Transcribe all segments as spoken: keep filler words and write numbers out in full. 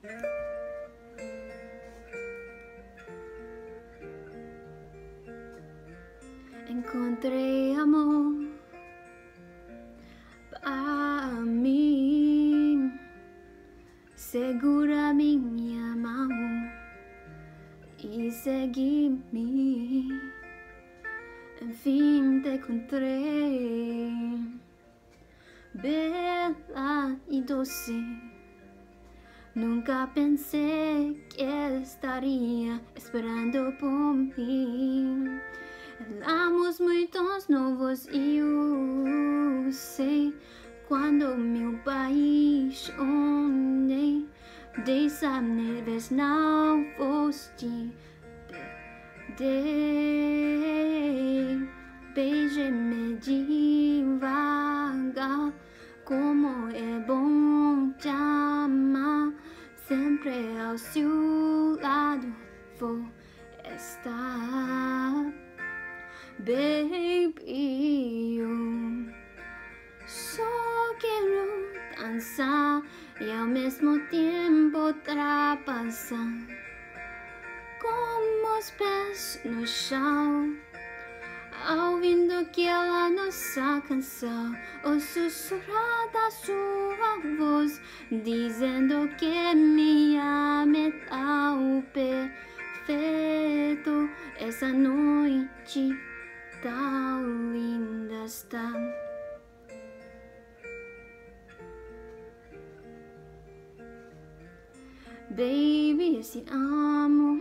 Encontrei amor para mim, segura minha mão e segue-me. Enfim te encontrei, bela e doce. Nunca pensei que estaria esperando por mim. Éramos muitos novos e eu sei quando me apaixonei. Dessa vez não foste perder. Beije-me devagar, como é bom te amar. Sempre ao seu lado vou estar. Baby, eu só quero dançar e ao mesmo tempo ultrapassar, com os pés no chão, ouvindo aquela nossa canção, o sussurrar da sua voz, dizendo que me ama é tão perfeito. Essa noite tão linda está. Baby, esse amor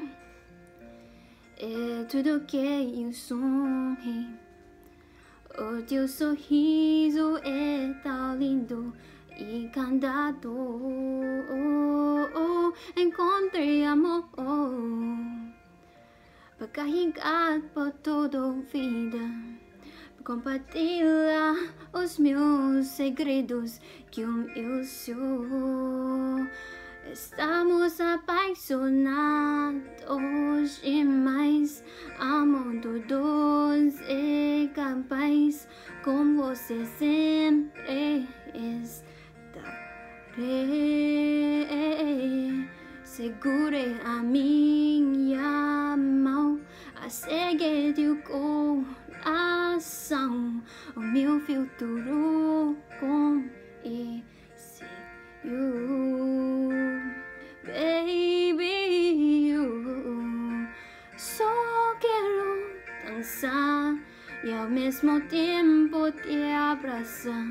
é tudo que eu sonhei. O teu sorriso é tão lindo e encantador. Encontrei amor para carregar por toda a vida, para compartilhar os meus segredos que eu sou. Estamos apaixonados demais, amor todos é capaz, com você sempre estarei. Segure a minha mão, a seguir teu coração, o meu futuro com esse you. Baby, eu só quero dançar e ao mesmo tempo te abraçar,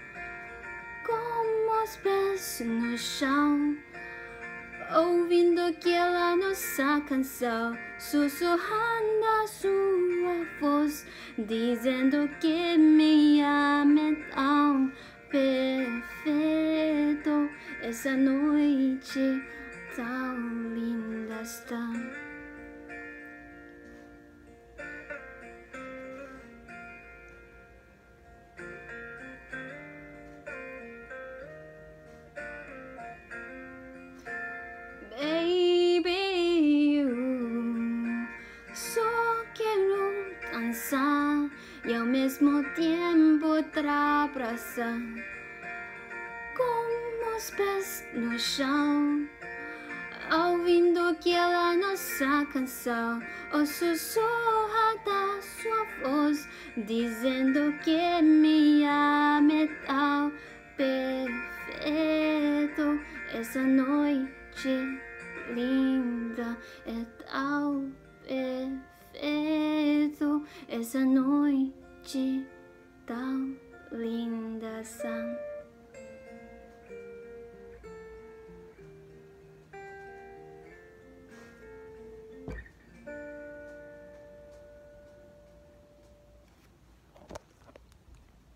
com os pés no chão, ouvindo aquela nossa canção, sussurrando a sua voz, dizendo que me ama é tão perfeito. Essa noite tão linda está. Baby, eu só quero dançar e ao mesmo tempo te abraçar, com os pés no chão, ouvindo aquela nossa canção, o sussurro da sua voz, dizendo que me ama é tão perfeito. Essa noite linda é tão perfeito. Essa noite tão linda.